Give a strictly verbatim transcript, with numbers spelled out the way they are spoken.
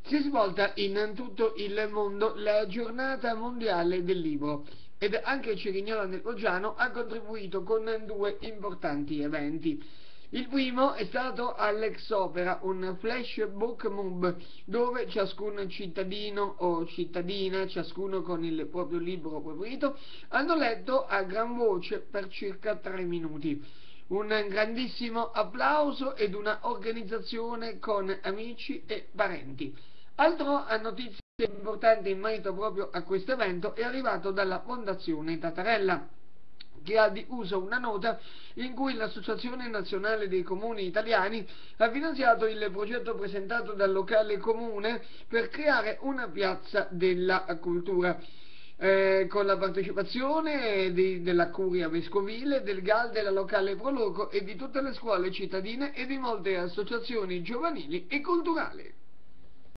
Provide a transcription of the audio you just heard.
si è svolta in tutto il mondo la giornata mondiale del libro ed anche Cerignola nel Foggiano ha contribuito con due importanti eventi. Il primo è stato all'Ex Opera, un flash book mob dove ciascun cittadino o cittadina, ciascuno con il proprio libro preferito, hanno letto a gran voce per circa tre minuti. Un grandissimo applauso ed una organizzazione con amici e parenti. Altro notizia importante in merito proprio a questo evento è arrivato dalla Fondazione Tatarella, che ha diffuso una nota in cui l'Associazione Nazionale dei Comuni Italiani ha finanziato il progetto presentato dal locale comune per creare una piazza della cultura, eh, con la partecipazione di, della Curia Vescovile, del G A L, della locale Proloco e di tutte le scuole cittadine e di molte associazioni giovanili e culturali.